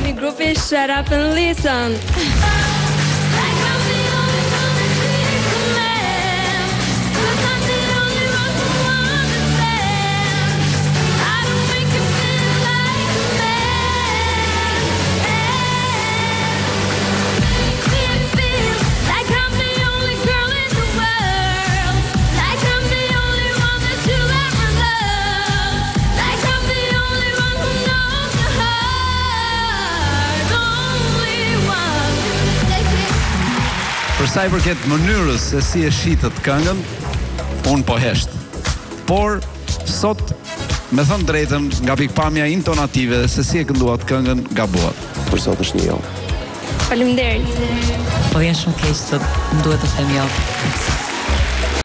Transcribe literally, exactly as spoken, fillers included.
jemi grupi Shut Up and Listen. Për sa i përket mënyrës se si e shitët këngën, unë po hesht. Por, sot, me thënë drejtën, nga pikpamja intonative se si e kënduat këngën, gabuat. Për sot është një jo. Faleminderit. Po vjen shumë keq sot, më duhet të them jo.